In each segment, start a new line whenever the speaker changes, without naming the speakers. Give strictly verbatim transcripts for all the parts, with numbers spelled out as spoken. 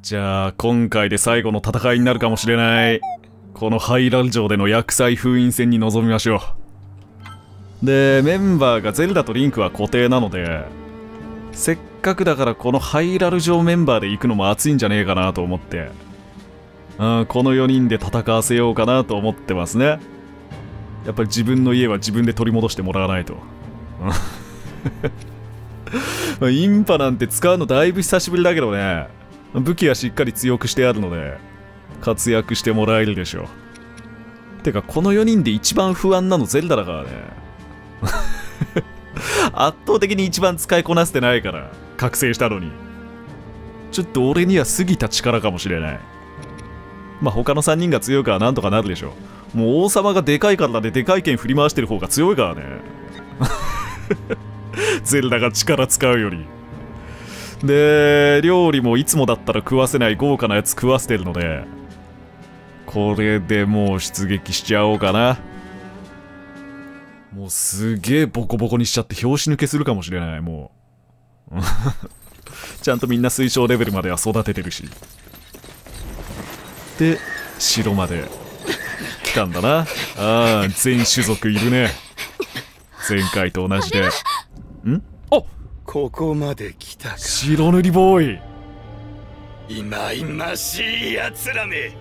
じゃあ今回で最後の戦いになるかもしれないこのハイラル城での厄災封印戦に臨みましょう。でメンバーがゼルダとリンクは固定なので、せっかくだからこのハイラル城メンバーで行くのも熱いんじゃねえかなと思って、うん、このよにんで戦わせようかなと思ってますね。やっぱり自分の家は自分で取り戻してもらわないと。インパなんて使うのだいぶ久しぶりだけどね、武器はしっかり強くしてあるので活躍してもらえるでしょう。てかこのよにんで一番不安なのゼルダだからね。圧倒的に一番使いこなせてないから覚醒したのに、ちょっと俺には過ぎた力かもしれない。まあ他のさんにんが強いからなんとかなるでしょう。もう王様がでかいからででかい剣振り回してる方が強いからね。ゼルダが力使うより。で料理もいつもだったら食わせない豪華なやつ食わせてるので、これでもう出撃しちゃおうかな。もうすげえボコボコにしちゃって拍子抜けするかもしれない。もうちゃんとみんな推奨レベルまでは育ててるし。で城まで来たんだな。ああ全種族いるね、前回と同じで。んあ、
ここまで来たか。
白塗りボーイ、
いまいましいやつらめ。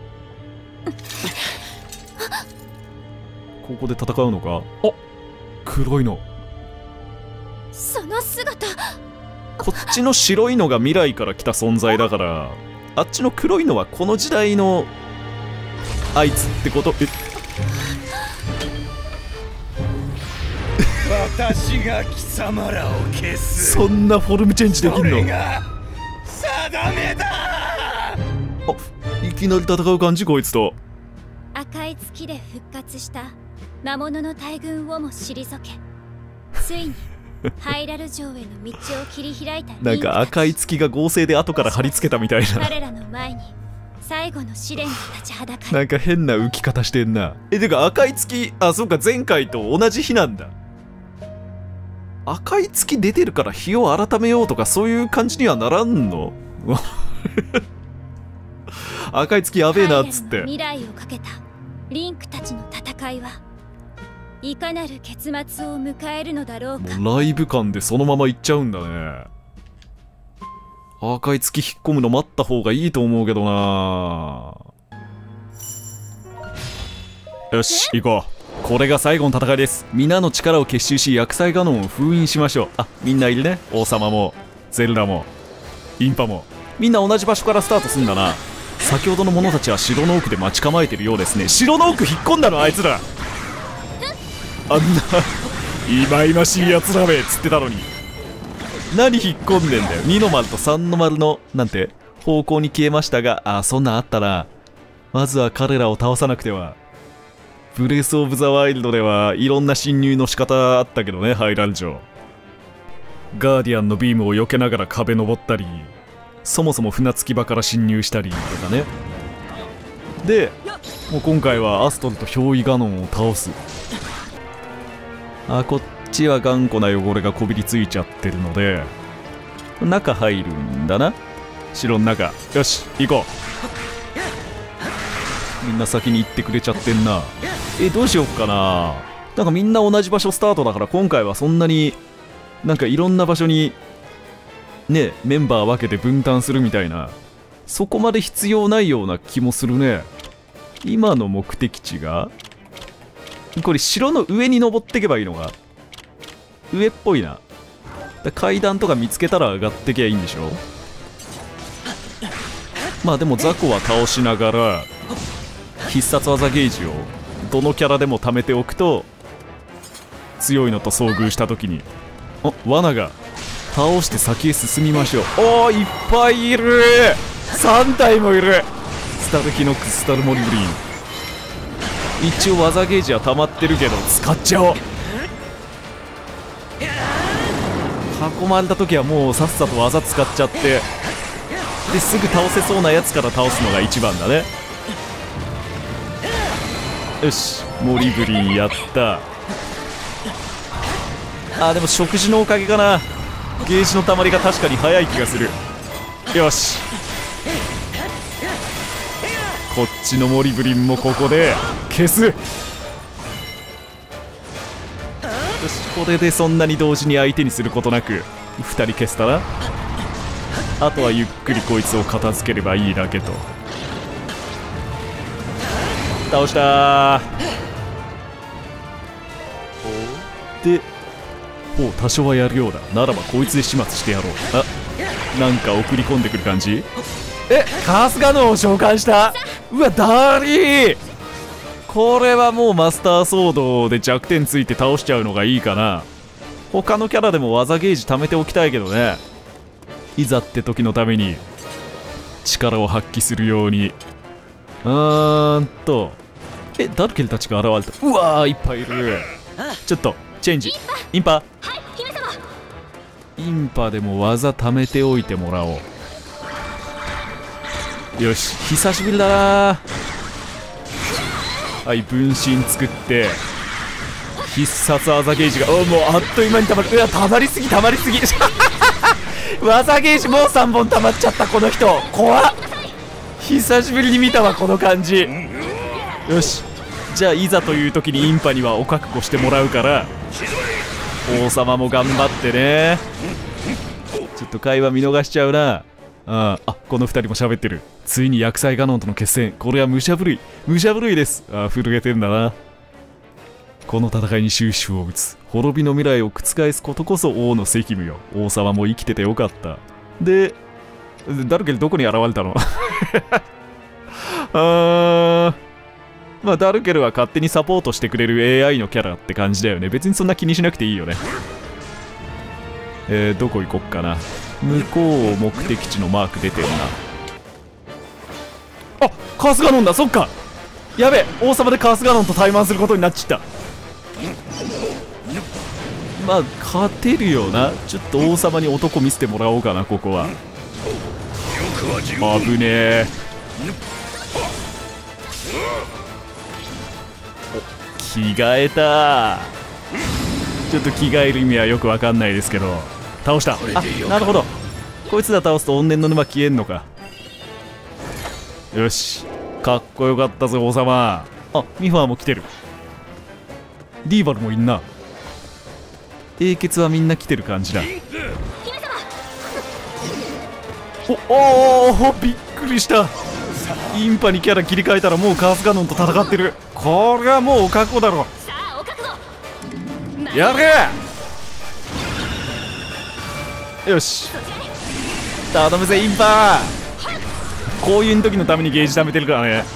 ここで戦うのか。あ、黒いの。
その姿、
こっちの白いのが未来から来た存在だから、あっちの黒いのはこの時代のあいつってこと。え
私が貴様らを消す。
そんなフォルムチェンジできんの。
それが定めだ。
あ、いきなり戦う感じこいつと。
赤い月で復活した魔物の大群をも退け、ついにハイラル城への道を切り開いたリンクたち。
なんか赤い月が合成で後から貼り付けたみたいな。
彼らの前に最後の試練が立ちはだかる。
なんか変な浮き方してんな。え、てか赤い月、あ、そうか前回と同じ日なんだ。赤い月出てるから日を改めようとかそういう感じにはならんの。赤い月やべえなっつって。
未来をかけたリンクたちの戦いはいかなる結末を迎えるのだろうか。
もうライブ感でそのままいっちゃうんだね。赤い月引っ込むの待った方がいいと思うけどな。よし行こう。これが最後の戦いです。皆の力を結集し厄災ガノンを封印しましょう。あ、みんないるね。王様もゼルダもインパもみんな同じ場所からスタートすんだな。先ほどの者たちは城の奥で待ち構えてるようですね。城の奥引っ込んだのあいつら。あんないまいましいやつらめっつってたのに何引っ込んでんだよ。にの丸とさんの丸のなんて方向に消えましたが、あ、そんなんあったな。まずは彼らを倒さなくては。ブレス・オブ・ザ・ワイルドではいろんな侵入の仕方あったけどね、ハイラル城。ガーディアンのビームを避けながら壁登ったり、そもそも船着き場から侵入したりとかね。でもう今回はアストルと憑依ガノンを倒す。あ、こっちは頑固な汚れがこびりついちゃってるので中入るんだな。城の中。よし行こう。みんな先に行ってくれちゃってんな。え、どうしよっかな。なんかみんな同じ場所スタートだから今回はそんなになんかいろんな場所にねメンバー分けて分担するみたいな、そこまで必要ないような気もするね。今の目的地がこれ城の上に登ってけばいいのか。上っぽいな。階段とか見つけたら上がってきゃいいんでしょ。まあでも雑魚は倒しながら必殺技ゲージをどのキャラでも貯めておくと強いのと遭遇した時に、あ、罠が倒して先へ進みましょう。おーいっぱいいる。さん体もいる。スタルヒノックス、スタルモリブリン。一応技ゲージは溜まってるけど使っちゃおう。囲まれた時はもうさっさと技使っちゃってですぐ倒せそうなやつから倒すのが一番だね。よしモリブリンやった。あ、でも食事のおかげかな。ゲージの溜まりが確かに早い気がする。よしこっちのモリブリンもここで消す。よし、これでそんなに同時に相手にすることなくふたり消せたら、あとはゆっくりこいつを片付ければいいだけと。倒したー。で、ほう、多少はやるようだ。ならばこいつで始末してやろう。あ、なんか送り込んでくる感じ。え、カースガノンを召喚した。うわ、ダーリー。これはもうマスターソードで弱点ついて倒しちゃうのがいいかな。他のキャラでも技ゲージ貯めておきたいけどね、いざって時のために力を発揮するように。うーんと、え、ダルケルたちが現れた。うわー、いっぱいいる。ちょっとチェンジ。インパ。はい、姫様。インパでも技貯めておいてもらおう。よし、久しぶりだな。はい、分身作って必殺技ゲージが、お、もうあっという間にたまる。うわ、たまりすぎたまりすぎ技ゲージもうさんぼんたまっちゃった。この人怖っ。久しぶりに見たわこの感じ。よし、じゃあいざという時にインパにはお覚悟してもらうから、王様も頑張ってね。ちょっと会話見逃しちゃうな。ああ、このふたりも喋ってる。ついに薬剤ガノンとの決戦。これは武者震い、武者震いです。ああ、震えてんだな。この戦いに終止符を打つ。滅びの未来を覆すことこそ王の責務よ。王様も生きててよかった。で、ダルケルどこに現れたのあー、まあダルケルは勝手にサポートしてくれる エーアイ のキャラって感じだよね。別にそんな気にしなくていいよね。えー、どこ行こっかな。向こう目的地のマーク出てるな。あ、カースガノンだ。そっか、やべえ、王様でカースガノンと対マンすることになっちゃった。まあ勝てるよな。ちょっと王様に男見せてもらおうかな。ここは危ねえ。着替えた。ちょっと着替える意味はよくわかんないですけど、倒した。あ、なるほど、こいつら倒すと怨念の沼消えんのか。よし、かっこよかったぜ王様。あ、ミファーも来てる。ディーバルもいんな。英傑はみんな来てる感じだ。おおー、びっくりした。インパにキャラ切り替えたらもうカースガノンと戦ってる。これはもうお覚悟だろ。やれ。よし、頼むぜインパ。こういう時のためにゲージ貯めてるからね。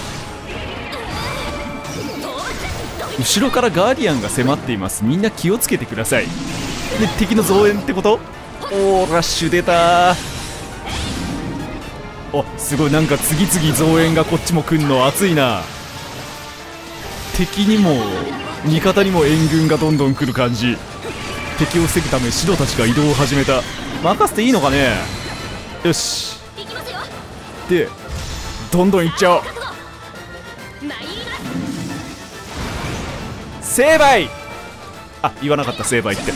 後ろからガーディアンが迫っています。みんな気をつけてください。で、敵の増援ってこと。おー、ラッシュ出たー。お、すごい、なんか次々増援がこっちも来んの熱いな。敵にも味方にも援軍がどんどん来る感じ。敵を防ぐため白たちが移動を始めた。任せていいのかね。よし、でどんどんいっちゃおう。成敗。あ、言わなかった成敗って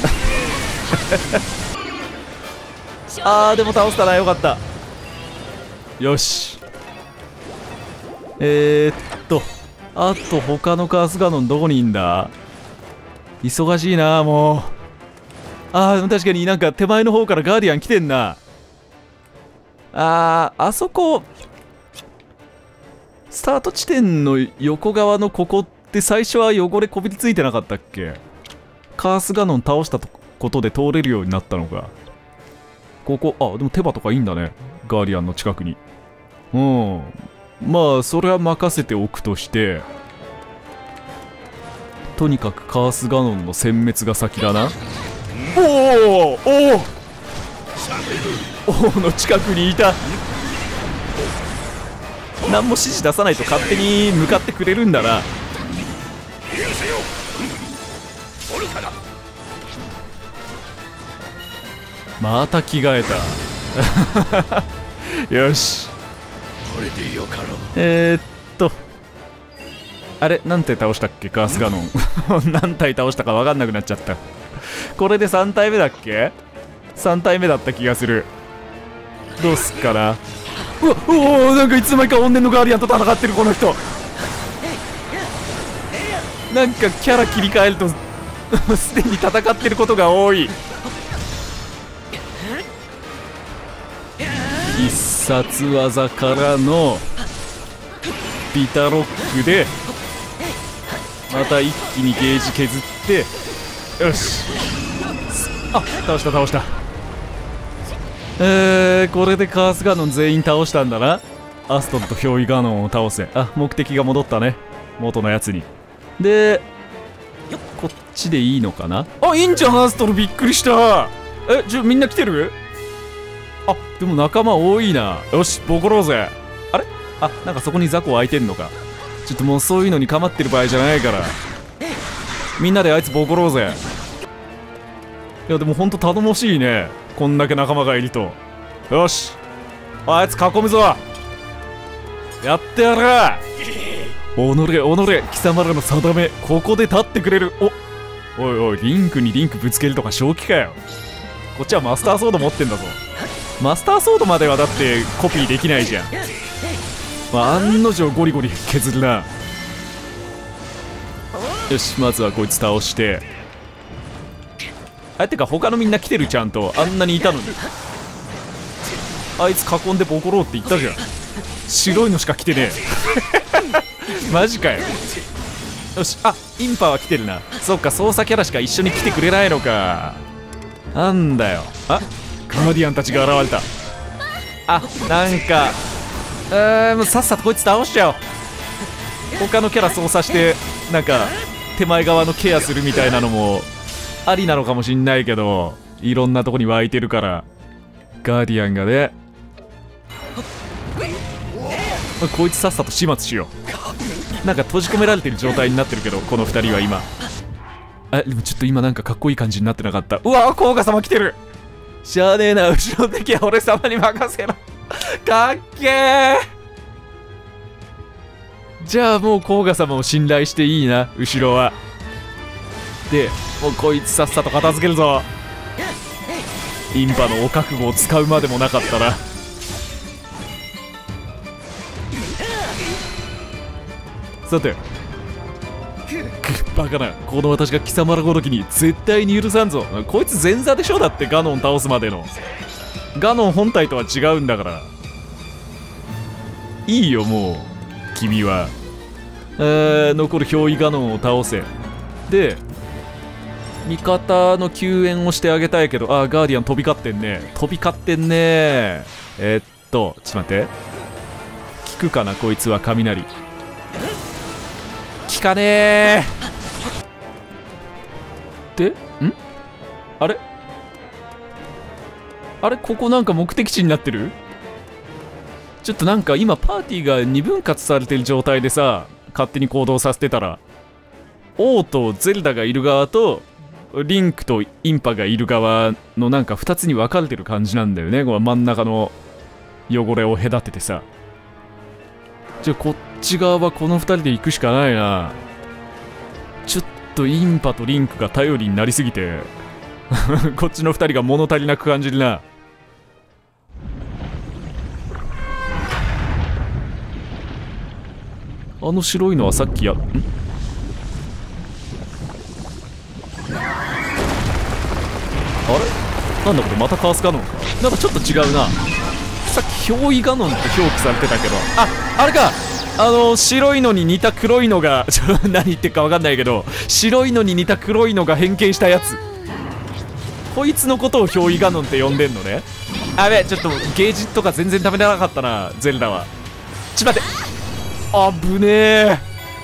あー、でも倒したな、よかった。よし、えー、っとあと他のカースガノンどこにいんだ。忙しいなもう。あー、確かになんか手前の方からガーディアン来てんな。あー、あそこスタート地点の横側のここって最初は汚れこびりついてなかったっけ。カースガノン倒したことで通れるようになったのか。ここ、あ、でも手羽とかいいんだね、ガーディアンの近くに。うん、まあそれは任せておくとして、とにかくカースガノンの殲滅が先だな。おおおお、王の近くにいた。何も指示出さないと勝手に向かってくれるんだな。また着替えたよし、えー、っとあれ、何体倒したっけカースガノン何体倒したか分かんなくなっちゃった。これでさん体目だっけ。さん体目だった気がする。どうすっかな。 うわおお、なんかいつの間にか怨念のガーディアンと戦ってるこの人。なんかキャラ切り替えるとすでに戦ってることが多い。必殺技からのビタロックでまた一気にゲージ削って、よし、あ、倒した倒した。えー、これでカースガノン全員倒したんだな。アストロと憑依ガノンを倒せ。あ、目的が戻ったね、元のやつに。でこっちでいいのかな。あ、いいんじゃんアストロ、びっくりした。え、じゃみんな来てる。あ、でも仲間多いな。よし、ボコろうぜ。あれ、あ、なんかそこに雑魚空いてんのか。ちょっともうそういうのに構ってる場合じゃないから、みんなであいつボコろうぜ。いやでもほんと頼もしいね、こんだけ仲間がいると。よし、あいつ囲むぞ、やってやる。おのれおのれ、貴様らの定め、ここで立ってくれる。おおいおい、リンクにリンクぶつけるとか正気かよ。こっちはマスターソード持ってんだぞ。マスターソードまではだってコピーできないじゃん。まあ、案の定ゴリゴリ削るな。よし、まずはこいつ倒して。あ、てか他のみんな来てる、ちゃんと。あんなにいたのに。あいつ囲んでボコろうって言ったじゃん。白いのしか来てねえマジかよ。よし、あ、インパは来てるな。そっか、操作キャラしか一緒に来てくれないのか。なんだよ。あ、ガーディアンたちが現れた。あ、なんかえー、もうさっさとこいつ倒しちゃおう。他のキャラ操作してなんか手前側のケアするみたいなのもありなのかもしんないけど、いろんなとこに湧いてるからガーディアンがね、こいつさっさと始末しよう。なんか閉じ込められてる状態になってるけど、このふたりは今。あ、でもちょっと今なんかかっこいい感じになってなかった。うわ、甲賀様来てる。しゃあねえな、後ろの敵は俺様に任せろかっけー。じゃあもう甲賀様を信頼していいな、後ろは。でもうこいつさっさと片付けるぞ。インパのお覚悟を使うまでもなかったな。さて、バカな、この私が貴様らごときに絶対に許さんぞ。こいつ前座でしょ、だってガノン倒すまでの。ガノン本体とは違うんだから。いいよもう君は。えー、残る憑依ガノンを倒せ。で味方の救援をしてあげたいけど、あーガーディアン飛び交ってんね。飛び交ってんね。えー、っとちょっと待って、効くかなこいつは雷。効かねー。でんあれあれ、ここなんか目的地になってる。ちょっとなんか今パーティーが二分割されてる状態でさ、勝手に行動させてたら、王とゼルダがいる側とリンクとインパがいる側のなんかふたつに分かれてる感じなんだよね、この真ん中の汚れを隔ててさ。じゃあこっち側はこのふたりで行くしかないな。ちょっとインパとリンクが頼りになりすぎてこっちのふたりが物足りなく感じるな。あの白いのはさっきやんあれなんだこれ、またカースガノンか。なんかちょっと違うな。さっき憑依ガノンって表記されてたけど、あ、あれか、あの白いのに似た黒いのがちょ何言ってるか分かんないけど、白いのに似た黒いのが変形したやつ、こいつのことを憑依ガノンって呼んでんのね。あべ、ちょっとゲージとか全然食べれなかったな、ゼルダは。ちょっと待って、あぶねえ。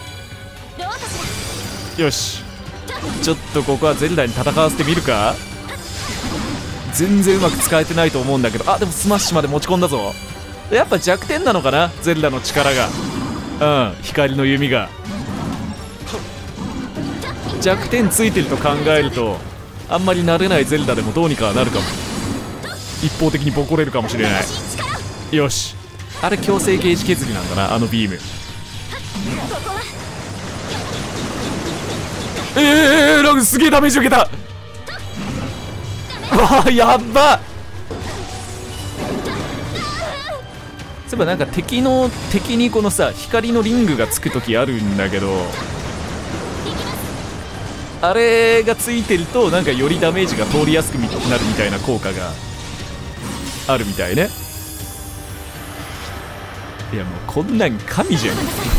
よし、ちょっとここはゼルダに戦わせてみるか。全然うまく使えてないと思うんだけど、あ、でもスマッシュまで持ち込んだぞ。やっぱ弱点なのかな、ゼルダの力が。うん、光の弓が弱点ついてると考えると、あんまり慣れないゼルダでもどうにかなるかも。一方的にボコれるかもしれない。よし、あれ強制ゲージ削りなんだな、あのビーム。えー、なんかすげえダメージ受けた。わあ、やっば。 そういえばなんか敵の敵にこのさ光のリングがつく時あるんだけど、あれがついてるとなんかよりダメージが通りやすくなるみたいな効果があるみたいね。いやもうこんなん神じゃん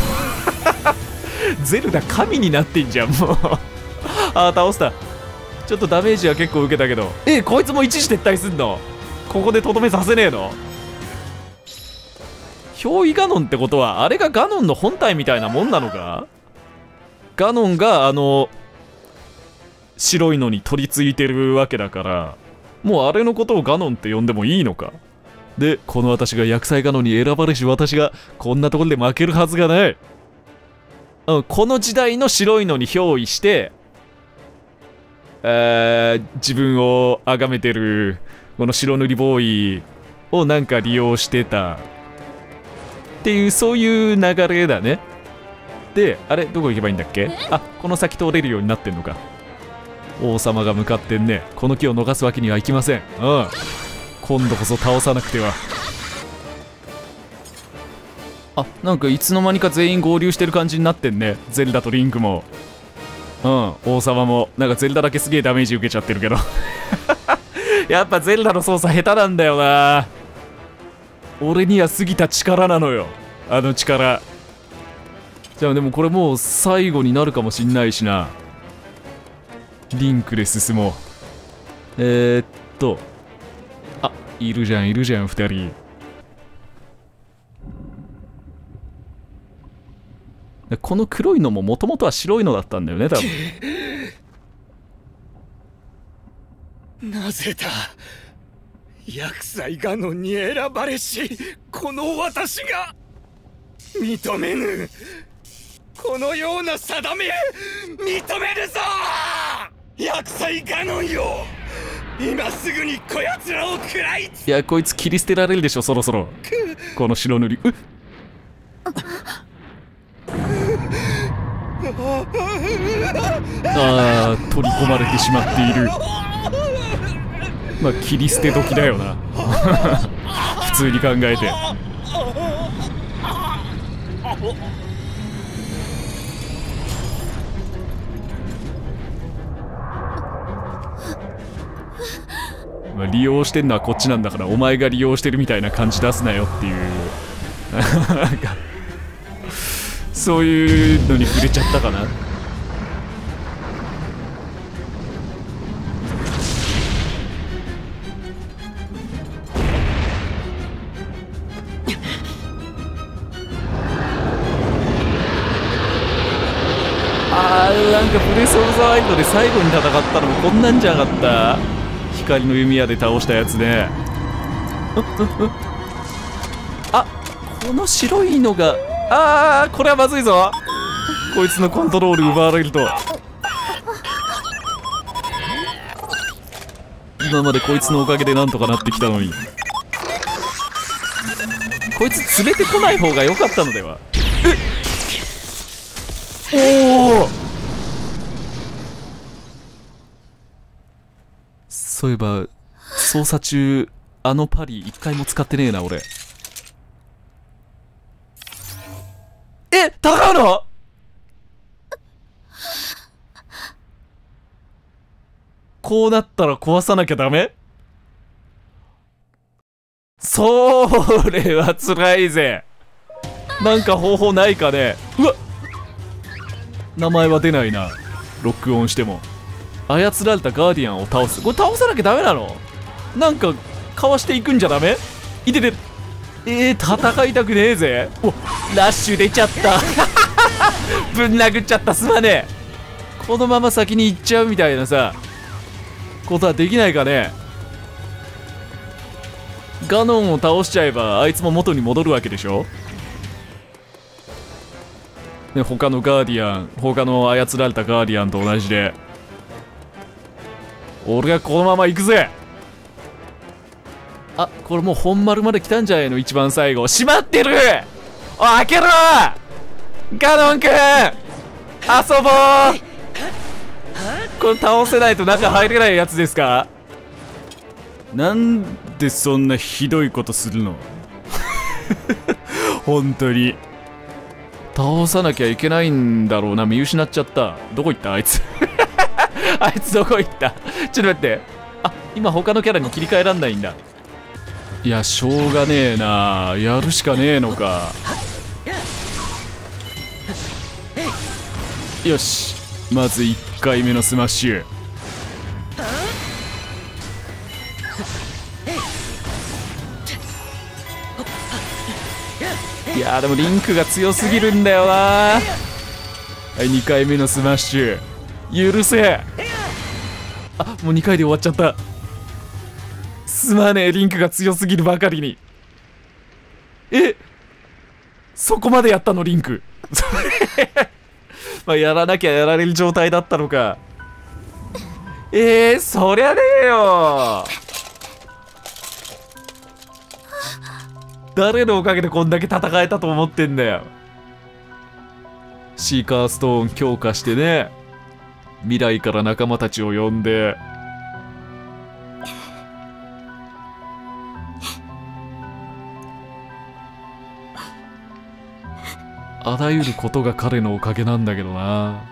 ゼルダ神になってんじゃんもうああ倒した。ちょっとダメージは結構受けたけど、えこいつも一時撤退すんの？ここでとどめさせねえの？憑依ガノンってことはあれがガノンの本体みたいなもんなのか？ガノンがあの白いのに取り付いてるわけだから、もうあれのことをガノンって呼んでもいいのか？でこの私が薬剤ガノンに選ばれし私がこんなところで負けるはずがない。うん、この時代の白いのに憑依して、えー、自分を崇めてるこの白塗りボーイをなんか利用してたっていう、そういう流れだね。であれどこ行けばいいんだっけ？あ、この先通れるようになってんのか。王様が向かってんね。この木を逃すわけにはいきません。うん、今度こそ倒さなくては。あ、なんかいつの間にか全員合流してる感じになってんね。ゼルダとリンクも、うん、王様も。なんかゼルダだけすげえダメージ受けちゃってるけどやっぱゼルダの操作下手なんだよな。俺には過ぎた力なのよ、あの力。じゃあでもこれもう最後になるかもしんないしな。リンクで進もう。えー、っとあ、いるじゃんいるじゃんふたり。この黒いのももともとは白いのだったんだよね多
分。なぜだ、薬剤ガノンに選ばれしこの私が認めぬ。このような定め認めるぞ。薬剤ガノンよ、今すぐにこやつらを食らいつ。
いやこいつ切り捨てられるでしょそろそろ。この白塗り。うっあー取り込まれてしまっている。まあ切り捨て時だよな普通に考えて。まあ利用してんのはこっちなんだから、お前が利用してるみたいな感じ出すなよっていうなんかそういうのに触れちゃったかな。あーなんかブレス・オブ・ザ・ワイルドで最後に戦ったのもこんなんじゃなかった？光の弓矢で倒したやつね。あ、この白いのが、あーこれはまずいぞ。こいつのコントロール奪われると。今までこいつのおかげでなんとかなってきたのに、こいつ連れてこない方が良かったのでは。えっ、おお、そういえば操作中あのパリ一回も使ってねえな俺。え、戦うの？こうなったら壊さなきゃダメ？それは辛いぜ。なんか方法ないかね。うわっ、名前は出ないな。ロックオンしても操られたガーディアンを倒す。これ倒さなきゃダメなの？なんかかわしていくんじゃダメ？いてて、えー、戦いたくねえぜ。お、ラッシュ出ちゃったぶん殴っちゃった、すまねえ。このまま先に行っちゃうみたいなさことはできないかね。ガノンを倒しちゃえばあいつも元に戻るわけでしょ。ね、他のガーディアン、他の操られたガーディアンと同じで、俺がこのまま行くぜ。あ、これもう本丸まで来たんじゃないの？一番最後閉まってる。お、開けろガノンくん、遊ぼう。これ倒せないと中入れないやつですか？なんでそんなひどいことするの本当に倒さなきゃいけないんだろうな。見失っちゃった。どこ行ったあいつ。あいつどこ行った。ちょっと待って。あ、今他のキャラに切り替えらんないんだ。いや、しょうがねえな。やるしかねえのか。よし、まずいっかいめのスマッシュ。いやーでもリンクが強すぎるんだよな。はい、にかいめのスマッシュ。許せ。あ、もうにかいで終わっちゃった。すまねえ、リンクが強すぎるばかりに。え、そこまでやったのリンク。まあやらなきゃやられる状態だったのか。えー、そりゃねえよ。誰のおかげでこんだけ戦えたと思ってんだよ。シーカーストーン強化してね、未来から仲間たちを呼んで、あらゆることが彼のおかげなんだけどな。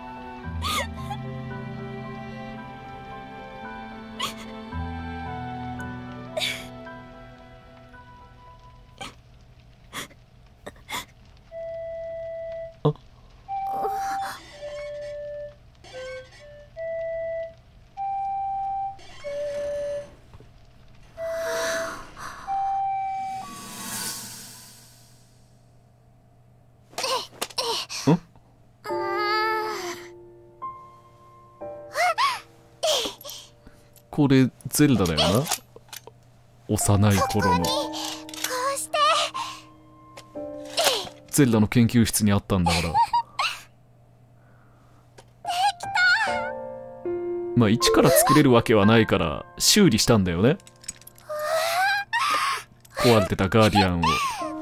これゼルダだよな。幼い頃のゼルダの研究室にあったんだから。まあ一から作れるわけはないから修理したんだよね。壊れてたガーディアンを。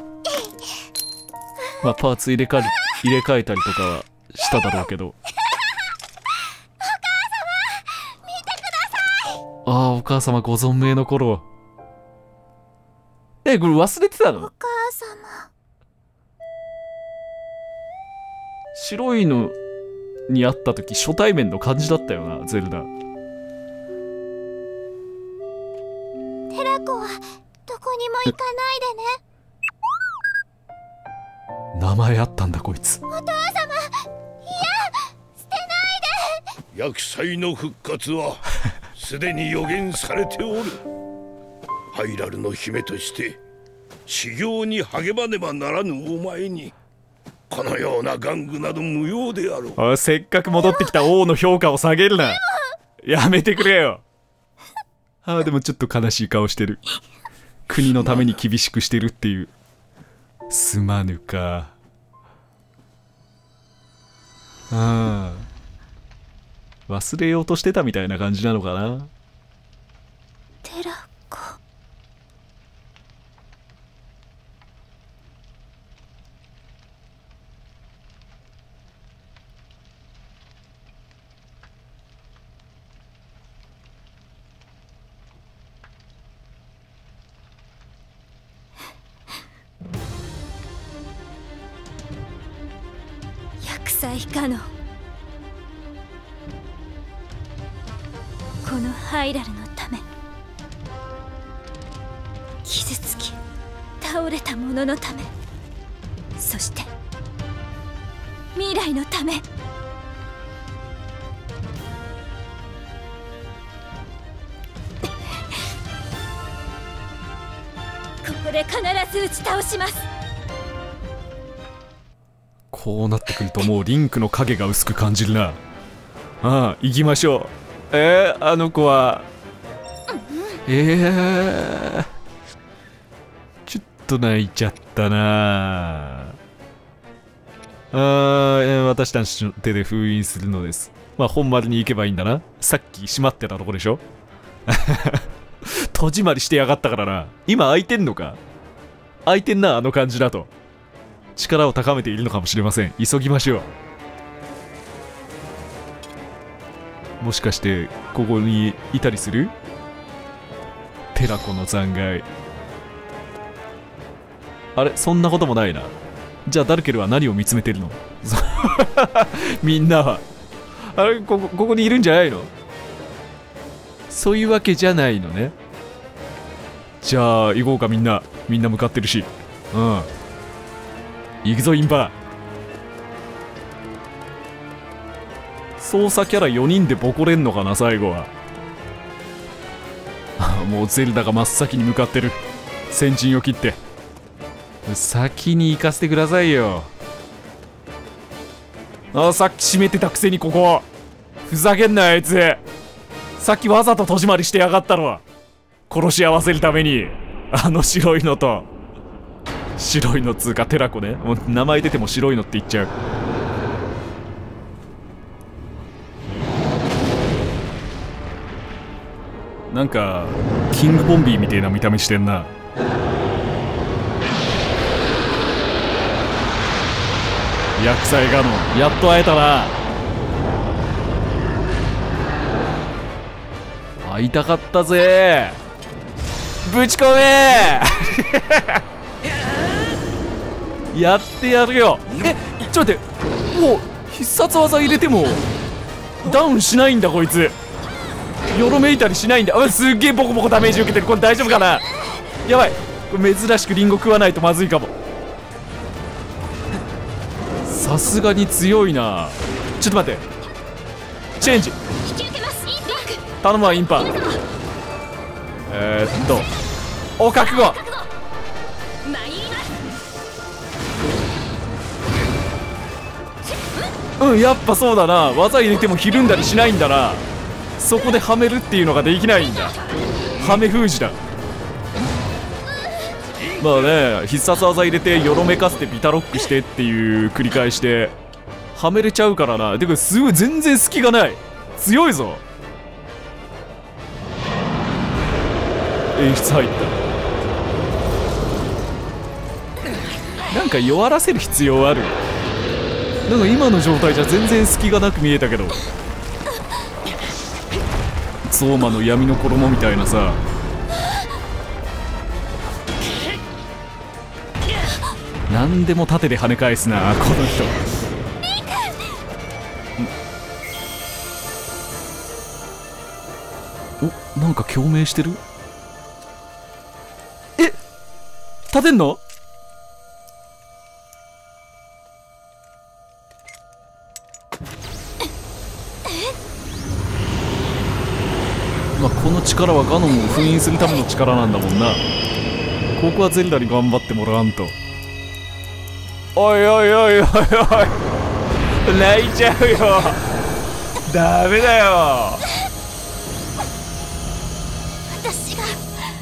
まあパーツ入れか入れ替えたりとかはしただろうけど。ああ、お母様ご存命の頃。え、これ忘れてたの？
お母様。
白いのに会った時初対面の感じだったよな、ゼルダ。
テラコはどこにも行かないでね。
名前あったんだこいつ。
お父様、いや、捨てないで。
厄災の復活はすでに予言されておる。ハイラルの姫として修行に励まねばならぬお前にこのような玩具など無用であろう。
おい、せっかく戻ってきた王の評価を下げるな。やめてくれよ。ああ、でもちょっと悲しい顔してる。国のために厳しくしてるっていう。すまぬか。ああ、忘れようとしてたみたいな感じなのかな。
テラコ。厄災ガノン。このハイラルのため、傷つき倒れた者のため、そして未来のため。ここで必ず打ち倒します。
こうなってくるともうリンクの影が薄く感じるな。ああ、行きましょう。えー、あの子はえー、ちょっと泣いちゃったなあ。あー、えー、私たちの手で封印するのです。まあ本丸に行けばいいんだな。さっき閉まってたとこでしょ。戸締まりしてやがったからな。今開いてんのか。開いてんな、あの感じだと。力を高めているのかもしれません。急ぎましょう。もしかしてここにいたりする？テラコの残骸。 あれ、そんなこともないな。じゃあダルケルは何を見つめてるの？みんなはあれ、ここ、ここにいるんじゃないの？そういうわけじゃないのね。じゃあ行こうか。みんなみんな向かってるし、うん、行くぞインパ。操作キャラよにんでボコれんのかな最後は。もうゼルダが真っ先に向かってる。先陣を切って先に行かせてくださいよ。あ、さっき閉めてたくせにここふざけんなあいつ。さっきわざと戸締まりしてやがったろ、殺し合わせるために。あの白いのと白いのつうかテラコね、もう名前出ても白いのって言っちゃう。なんかキングボンビーみたいな見た目してんな。薬剤ガノン、やっと会えたな。会いたかったぜ。ぶち込めやってやるよ。え、ちょっと待って、もう必殺技入れてもダウンしないんだこいつ。よろめいたりしないんだ。うわ、すっげえボコボコダメージ受けてる。これ大丈夫かな。やばい、これ珍しくリンゴ食わないとまずいかも。さすがに強いな。ちょっと待って、チェンジ頼むわインパ。えー、っとお覚悟。うん、やっぱそうだな。技入れてもひるんだりしないんだな。そこではめるっていうのができないんだ。はめ封じだ。まあね、必殺技入れてよろめかせてビタロックしてっていう繰り返しではめれちゃうからな。でもすごい全然隙がない。強いぞ。演出入った。なんか弱らせる必要ある。なんか今の状態じゃ全然隙がなく見えたけど、ゾーマの闇の衣みたいなさ。何でも盾で跳ね返すなこの人。お、なんか共鳴してる。え、立てんの？まあこの力はガノンを封印するための力なんだもんな。ここはゼルダに頑張ってもらわんと。おいおいおいおいおい、泣いちゃうよ。ダメだよ。
私が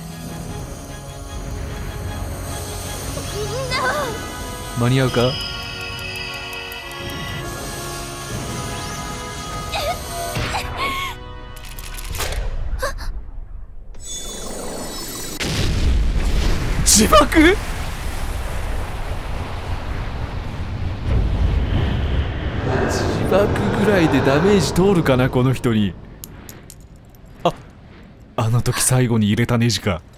間に合うか。自爆？自爆ぐらいでダメージ通るかなこの人に。あ、あの時最後に入れたネジか。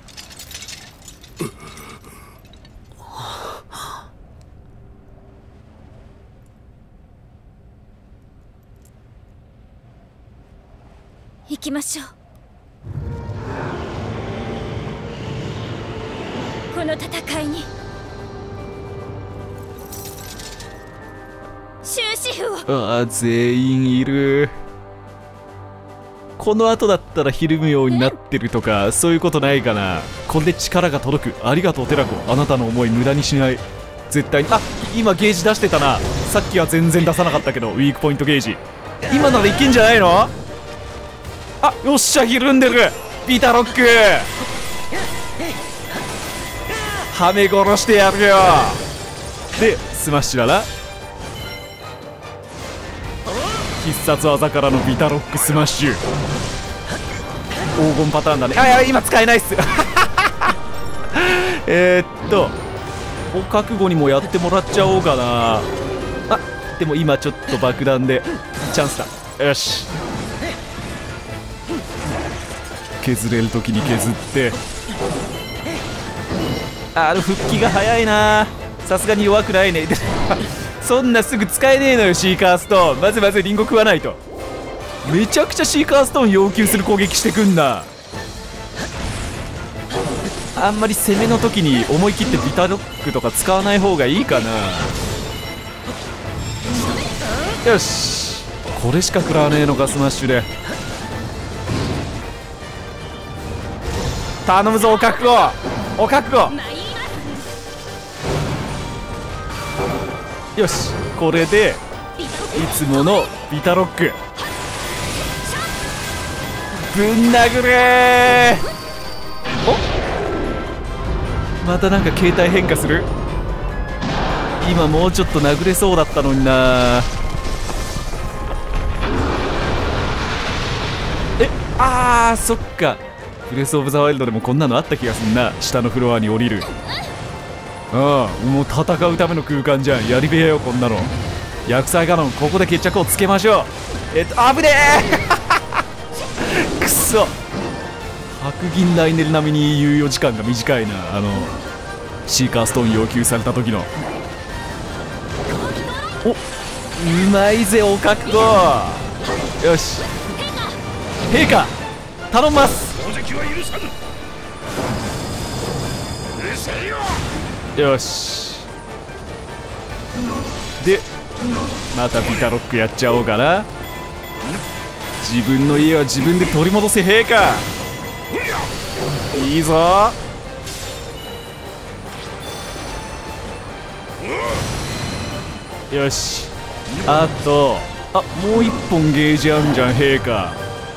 行きましょう。この戦いに終止符を。
ああ、全員いる。この後だったらひるむようになってるとかそういうことないかな。これで力が届く。ありがとうテラコ、あなたの思い無駄にしない。絶対に。あ、今ゲージ出してたな。さっきは全然出さなかったけどウィークポイントゲージ。今ならいけんじゃないの。あ、よっしゃ、ひるんでる。ビタロックはめ殺してやるよ。でスマッシュだな。必殺技からのビタロックスマッシュ、黄金パターンだね。あ、いや今使えないっすえーっとお覚悟にもやってもらっちゃおうかな。あ、でも今ちょっと爆弾でチャンスだ。よし、削れる時に削って。 あの復帰が早いな。さすがに弱くないねそんなすぐ使えねえのよ。シーカーストーンまずまずリンゴ食わないと。めちゃくちゃシーカーストーン要求する攻撃してくんな。あんまり攻めの時に思い切ってビタロックとか使わない方がいいかな。よし、これしか食らわねえのか。スマッシュで頼むぞ。お覚悟、お覚悟。よし、これでいつものビタロックぶん殴れー。お、またなんか形態変化する。今もうちょっと殴れそうだったのにな。え、あーそっか、ブレス・オブ・ザ・ワイルドでもこんなのあった気がすんな。下のフロアに降りる。ああ、もう戦うための空間じゃん。やり部屋よこんなの。薬剤ガノンここで決着をつけましょう。えっと危ねえくそ、白銀ライネル並みに猶予時間が短いな。あのシーカーストーン要求された時の。お、うまいぜお覚悟。よし、陛下頼みます。よし、でまたビタロックやっちゃおうかな。自分の家は自分で取り戻せ陛下。いいぞ。よし、あとあもう一本ゲージあんじゃん陛下。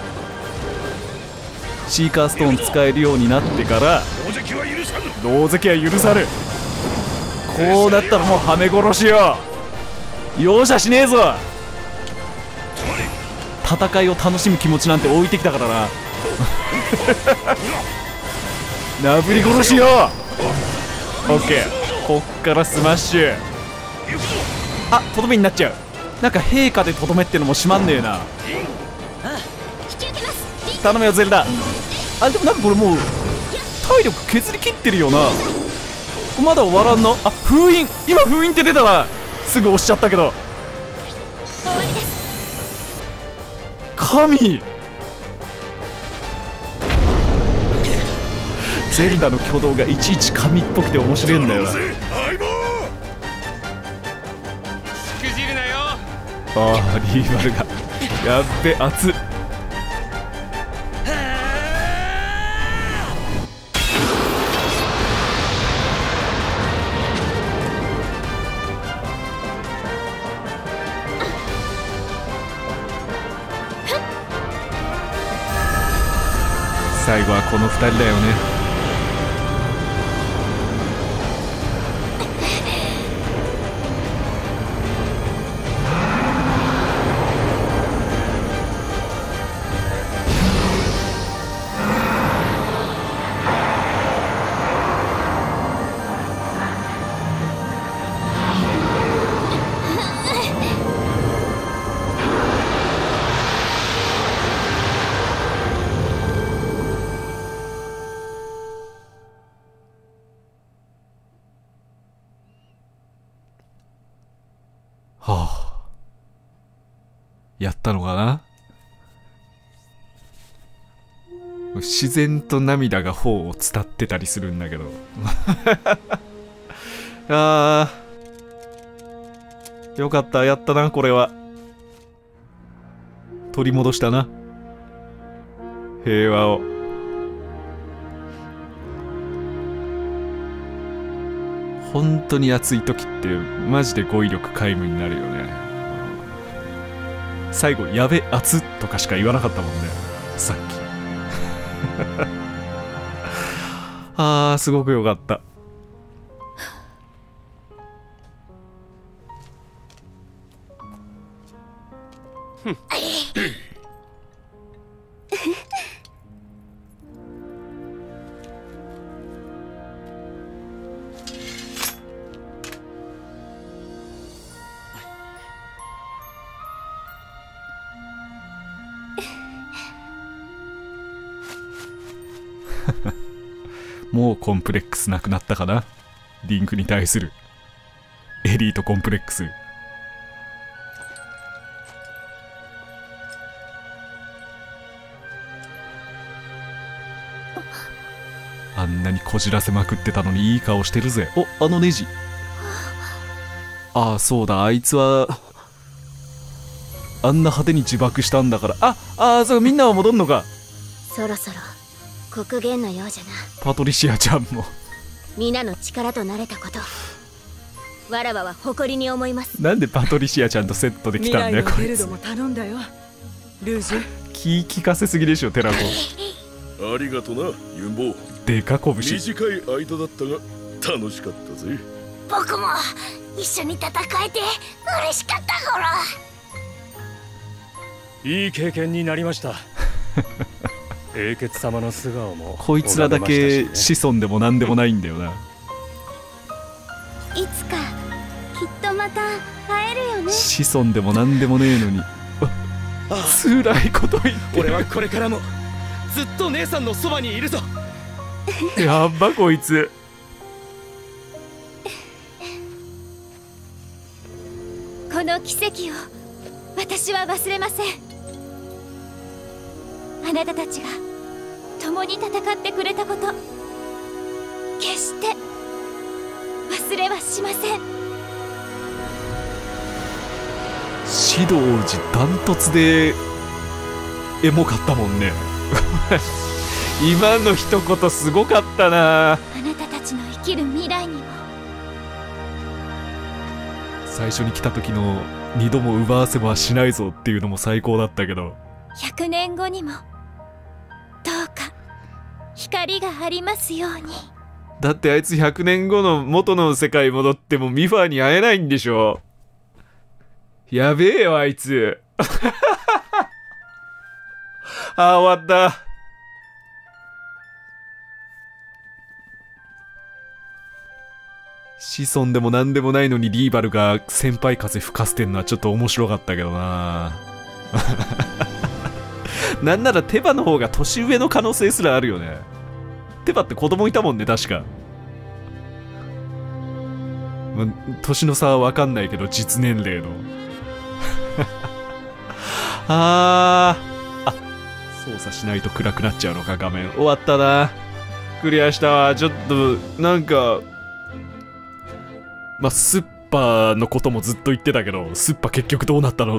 シーカーストーン使えるようになってから同席は許さぬ。こうなったらもうはめ殺しよ。容赦しねえぞ。戦いを楽しむ気持ちなんて置いてきたからななぶり殺しよ。オッケー、こっからスマッシュ。あ、とどめになっちゃう。なんか陛下でとどめってのもしまんねえな。頼むよゼルダ。あ、でもなんかこれもう体力削りきってるよな。まだ終わらんの。あ、封印、今封印って出たな。すぐ押しちゃったけど。神、ゼルダの挙動がいちいち神っぽくて面白いんだよな。ああ、リーバルがやっべ熱っ。最後はこのふたりだよね。はあ、やったのかな。自然と涙が頬を伝ってたりするんだけどあーよかった、やったな。これは取り戻したな、平和を。本当に熱い時ってマジで語彙力皆無になるよね。最後やべ熱とかしか言わなかったもんね、さっきあーすごくよかったもうコンプレックスなくなったかな。リンクに対するエリートコンプレックス。あんなにこじらせまくってたのにいい顔してるぜ。お、あのネジ。ああ、そうだ、あいつはあんな派手に自爆したんだから。ああ、そう、みんなは戻んのか。
そろそろ黒源のようじゃな。
パトリシアちゃんも
皆の力となれたこと、わらわは誇りに思います。
なんでパトリシアちゃんとセットで来たんだよこいつ。
も頼んだよルージュ。
気利かせすぎでしょテラコ。
ありがとなユンボ。
でかこぶし。
短い間だったが楽しかったぜ。
僕も一緒に戦えて嬉しかったほら。
いい経験になりました。英傑様の素顔も
こいつらだけ子孫でも何でもないんだよな。
いつかきっとまた会えるよね。
子孫でも何でもねえのに辛いこと言ってる。
俺はこれからもずっと姉さんのそばにいるぞ。
やっばこいつ。
この奇跡を私は忘れません。あなたたちが共に戦ってくれたこと、決して忘れはしません。
指導寺ダントツでエモかったもんね。今の一言すごかったな。
あなたたちの生きる未来にも。
最初に来た時の二度も奪わせはしないぞっていうのも最高だったけど、
ひゃくねんごにもどうか光がありますように。
だってあいつひゃくねんごの元の世界戻ってもミファーに会えないんでしょ。やべえよあいつ。あー終わった。子孫でも何でもないのにリーバルが先輩風吹かせてんのはちょっと面白かったけどな。なんならテバの方が年上の可能性すらあるよね。テバって子供いたもんね確か。ま、年の差は分かんないけど実年齢の。あーあ、操作しないと暗くなっちゃうのか画面。終わったな。クリアしたわ。ちょっとなんかまあ、スッパのこともずっと言ってたけど、スッパ結局どうなったのって。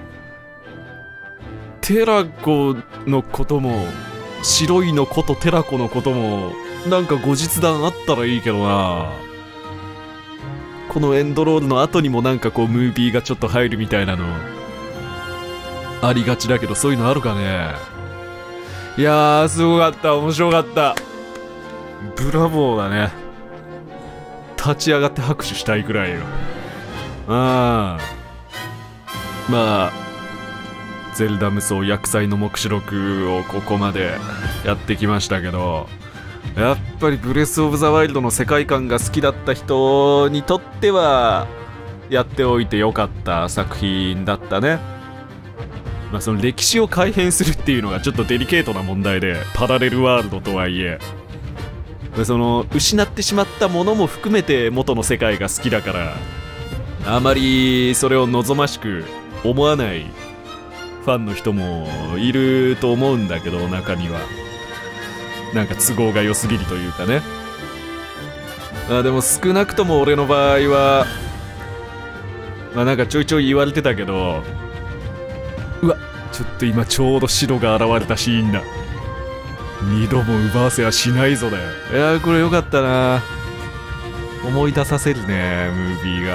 テラコのことも、白いのことテラコのことも、なんか後日談あったらいいけどな。このエンドロールの後にもなんかこうムービーがちょっと入るみたいなの、ありがちだけど、そういうのあるかね。いやー、すごかった。面白かった。ブラボーだね。立ち上がって拍手したいくらいよ。ああ、まあゼルダ無双厄災の黙示録をここまでやってきましたけど、やっぱりブレス・オブ・ザ・ワイルドの世界観が好きだった人にとってはやっておいてよかった作品だったね。まあその歴史を改変するっていうのがちょっとデリケートな問題で、パラレルワールドとはいえその失ってしまったものも含めて元の世界が好きだから、あまりそれを望ましく思わないファンの人もいると思うんだけど、中にはなんか都合が良すぎるというかね。あでも少なくとも俺の場合はまあなんかちょいちょい言われてたけど、うわちょっと今ちょうど白が現れたシーンだ。二度も奪わせはしないぞだよ。いやーこれよかったな。思い出させるねムービーが。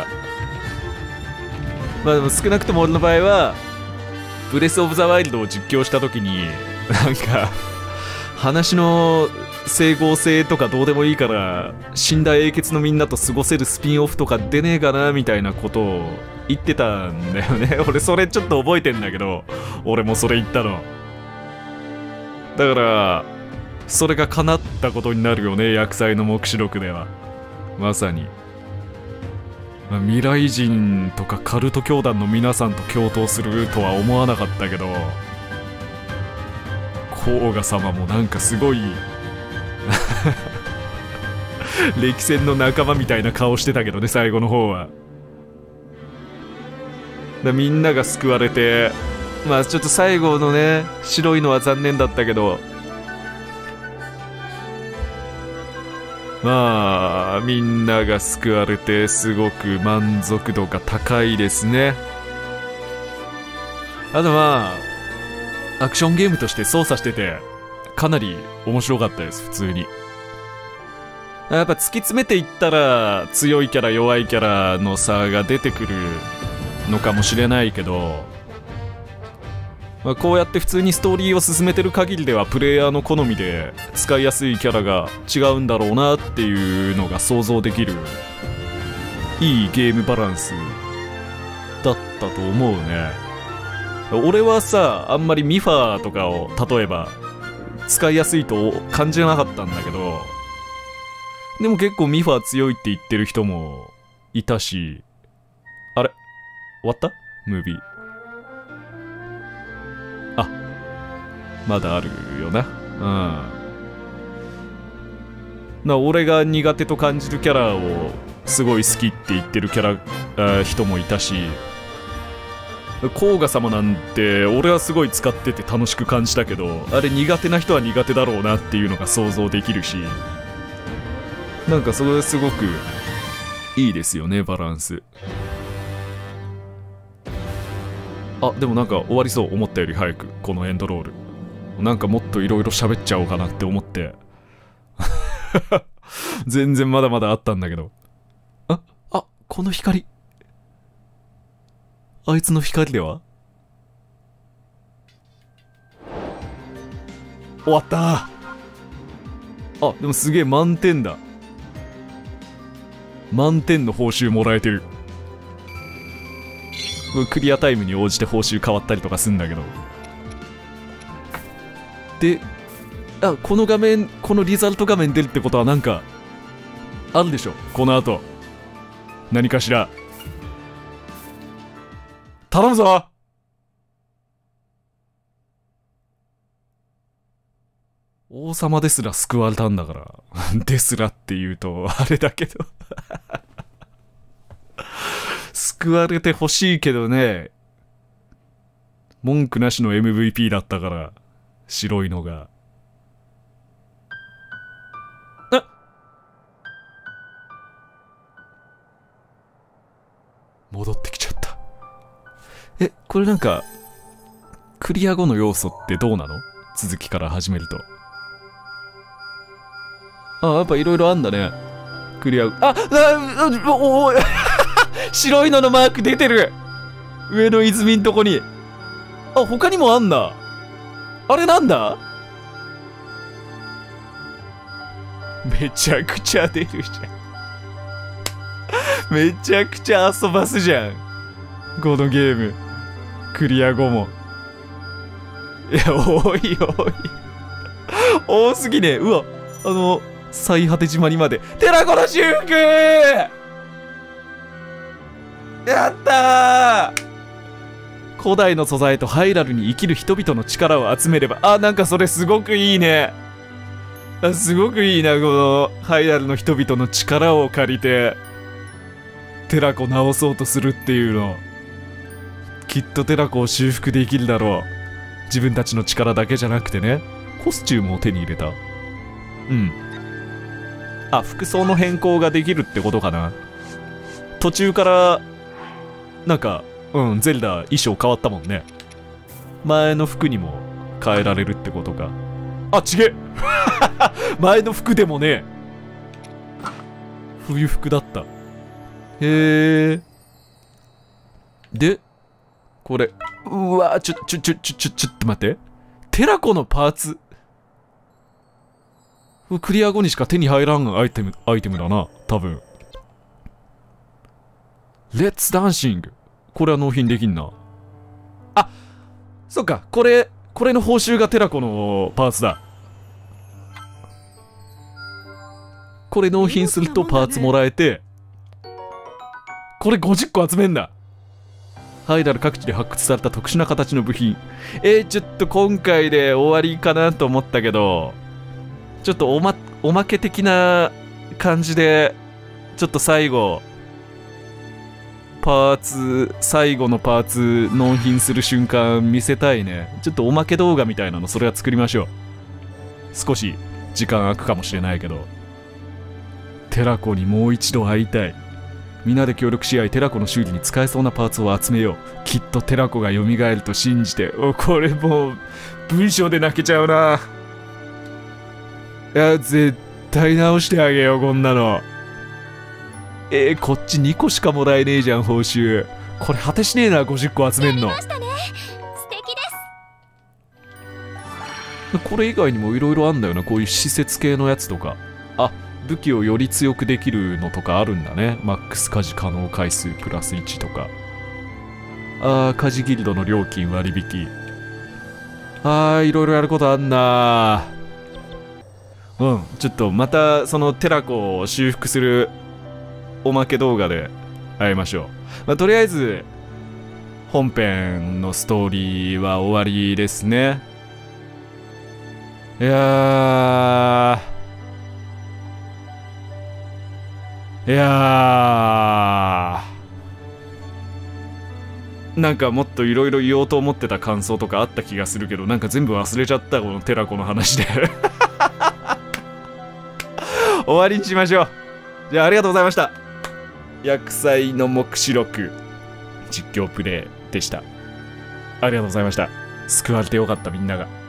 まあでも少なくとも俺の場合はブレス・オブ・ザ・ワイルドを実況した時になんか話の整合性とかどうでもいいから死んだ英傑のみんなと過ごせるスピンオフとか出ねえかなみたいなことを言ってたんだよね。俺それちょっと覚えてんだけど、俺もそれ言ったのだからそれが叶ったことになるよね、厄災の黙示録では。まさに、まあ、未来人とかカルト教団の皆さんと共闘するとは思わなかったけど、甲賀様もなんかすごい歴戦の仲間みたいな顔してたけどね、最後の方は。だみんなが救われて、まあちょっと最後のね白いのは残念だったけど、まあみんなが救われてすごく満足度が高いですね。あとまあアクションゲームとして操作しててかなり面白かったです。普通にやっぱ突き詰めていったら強いキャラ弱いキャラの差が出てくるのかもしれないけど、まあ、こうやって普通にストーリーを進めてる限りではプレイヤーの好みで使いやすいキャラが違うんだろうなっていうのが想像できるいいゲームバランスだったと思うね。俺はさ、あんまりミファーとかを例えば使いやすいと感じなかったんだけど、でも結構ミファー強いって言ってる人もいたし、あれ終わったムービー。あ、まだあるよな。うん。な、俺が苦手と感じるキャラをすごい好きって言ってるキャラ、人もいたし、甲賀様なんて俺はすごい使ってて楽しく感じたけど、あれ苦手な人は苦手だろうなっていうのが想像できるし、なんかそれすごくいいですよね、バランス。あ、でもなんか終わりそう、思ったより早く。このエンドロールなんかもっといろいろ喋っちゃおうかなって思って全然まだまだあったんだけど、あ、あ、この光、あいつの光では終わったー。あ、でもすげえ満点だ。満点の報酬もらえてる。クリアタイムに応じて報酬変わったりとかすんだけど。で、あ、この画面、このリザルト画面出るってことはなんかあるでしょ、この後何かしら。頼むぞ。王様ですら救われたんだからですらって言うとあれだけど救われてほしいけどね、文句なしの エムブイピー だったから、白いのが。あっ、戻ってきちゃった。え、これなんかクリア後の要素ってどうなの？続きから始めると。あ、やっぱいろいろあんだね。クリア、あ、あ、あ、おお白いののマーク出てる、上の泉んとこに。あ、他にもあんだ。あれなんだ？めちゃくちゃ出るじゃんめちゃくちゃ遊ばすじゃん、このゲーム。クリア後も。いや、多い多い多すぎね。うわ、あの最果て島にまで。寺子の修復やったー。古代の素材とハイラルに生きる人々の力を集めれば、あ、なんかそれすごくいいね。あ、すごくいいな、このハイラルの人々の力を借りてテラコ直そうとするっていうの。きっとテラコを修復できるだろう。自分たちの力だけじゃなくてね。コスチュームを手に入れた。うん。あ、服装の変更ができるってことかな。途中からなんか、うん、ゼルダ衣装変わったもんね。前の服にも変えられるってことか。あ、ちげ前の服でもね、冬服だった。へえ。で、これ、うわ、ちょ、ちょ、ちょ、ちょ、ちょ、ちょっと待って。テラコのパーツ。クリア後にしか手に入らんアイテム、アイテムだな、多分。レッツダンシング。これは納品できんな。あ、そっか、これ、これの報酬がテラコのパーツだ。これ納品するとパーツもらえて、これごじゅっこ集めんだ。ハイラル各地で発掘された特殊な形の部品。えー、ちょっと今回で終わりかなと思ったけど、ちょっとおま、おまけ的な感じでちょっと最後パーツ最後のパーツ納品する瞬間見せたいね。ちょっとおまけ動画みたいなのそれは作りましょう。少し時間空くかもしれないけど、テラコにもう一度会いたい。みんなで協力し合いテラコの修理に使えそうなパーツを集めよう。きっとテラコが蘇ると信じて。お、これもう文章で泣けちゃうな。いや絶対直してあげようこんなの。えー、こっちにこしかもらえねえじゃん報酬。これ果てしねえなごじゅっこ集めんの。
やりましたね。素敵です。
これ以外にもいろいろあんだよな、こういう施設系のやつとか。あ、武器をより強くできるのとかあるんだね。マックス家事可能回数プラスいちとか。あー、家事ギルドの料金割引。あー、いろいろやることあんな。うん、ちょっとまたそのテラコを修復するおまけ動画で会いましょう。まあ、とりあえず本編のストーリーは終わりですね。いやーいやーなんかもっといろいろ言おうと思ってた感想とかあった気がするけど、なんか全部忘れちゃった、このテラコの話で終わりにしましょう。じゃあありがとうございました。薬剤の黙示録実況プレイでした。ありがとうございました。救われてよかったみんなが。